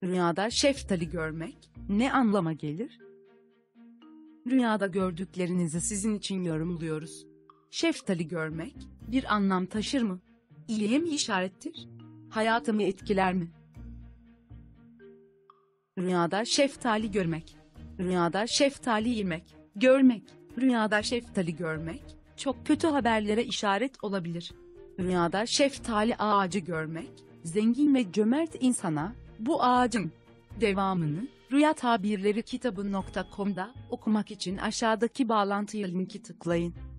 Rüyada şeftali görmek ne anlama gelir? Rüyada gördüklerinizi sizin için yorumluyoruz. Şeftali görmek bir anlam taşır mı? İyiye mi işarettir? Hayatımı etkiler mi? Rüyada şeftali görmek. Rüyada şeftali yemek, görmek. Rüyada şeftali görmek çok kötü haberlere işaret olabilir. Rüyada şeftali ağacı görmek, zengin ve cömert insana bu ağacın devamını Rüya Tabirleri kitabı.com'da okumak için aşağıdaki bağlantıya linki tıklayın.